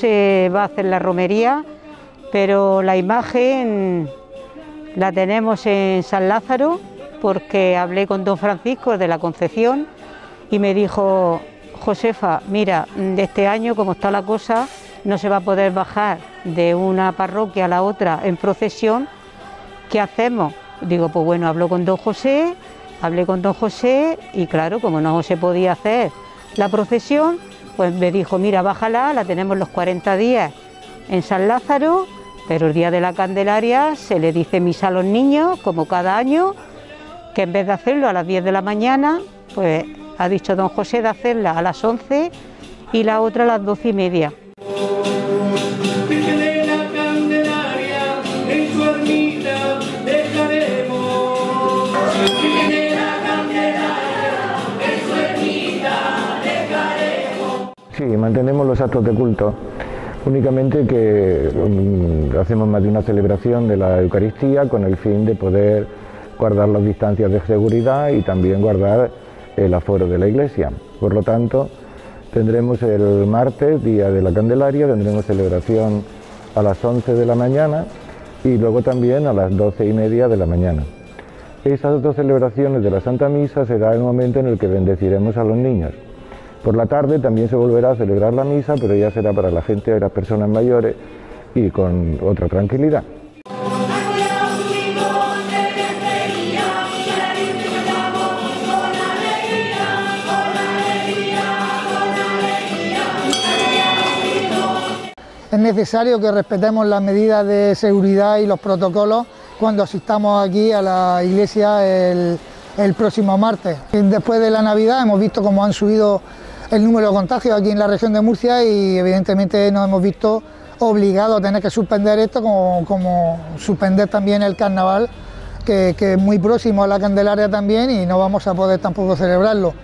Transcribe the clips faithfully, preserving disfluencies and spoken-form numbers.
se va a hacer la romería, pero la imagen la tenemos en San Lázaro, porque hablé con don Francisco de la Concepción y me dijo: Josefa, mira, de este año como está la cosa, no se va a poder bajar de una parroquia a la otra en procesión, ¿qué hacemos? Digo, pues bueno, hablo con don José, hablé con don José y claro, como no se podía hacer la procesión, pues me dijo: mira, bájala, la tenemos los cuarenta días en San Lázaro, pero el día de la Candelaria se le dice misa a los niños, como cada año, que en vez de hacerlo a las diez de la mañana, pues ha dicho don José de hacerla a las once y la otra a las doce y media. Sí, mantenemos los actos de culto, únicamente que um, hacemos más de una celebración de la Eucaristía con el fin de poder guardar las distancias de seguridad y también guardar el aforo de la iglesia. Por lo tanto, tendremos el martes, día de la Candelaria, tendremos celebración a las once de la mañana y luego también a las doce y media de la mañana. Esas dos celebraciones de la Santa Misa será el momento en el que bendeciremos a los niños. Por la tarde también se volverá a celebrar la misa, pero ya será para la gente y las personas mayores y con otra tranquilidad. Es necesario que respetemos las medidas de seguridad y los protocolos cuando asistamos aquí a la iglesia el, el próximo martes. Después de la Navidad hemos visto cómo han subido el número de contagios aquí en la región de Murcia y evidentemente nos hemos visto obligados a tener que suspender esto, como, como suspender también el carnaval, que, que es muy próximo a la Candelaria también y no vamos a poder tampoco celebrarlo.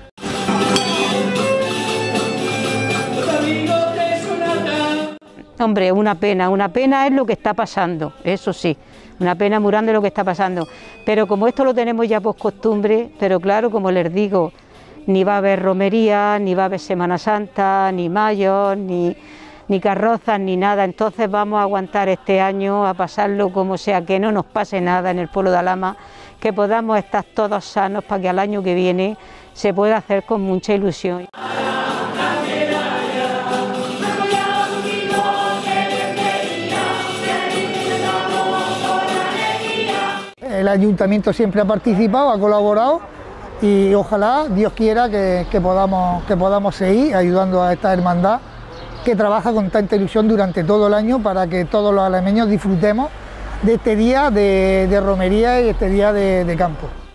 Hombre, una pena, una pena es lo que está pasando, eso sí, una pena muy grande lo que está pasando, pero como esto lo tenemos ya por costumbre, pero claro, como les digo, ni va a haber romería, ni va a haber Semana Santa, ni mayos, ni, ni carrozas, ni nada, entonces vamos a aguantar este año, a pasarlo como sea, que no nos pase nada en el pueblo de Alhama, que podamos estar todos sanos para que al año que viene se pueda hacer con mucha ilusión. El ayuntamiento siempre ha participado, ha colaborado y ojalá, Dios quiera, que, que, podamos, que podamos seguir ayudando a esta hermandad que trabaja con tanta ilusión durante todo el año para que todos los alameños disfrutemos de este día de, de romería y este día de, de campo.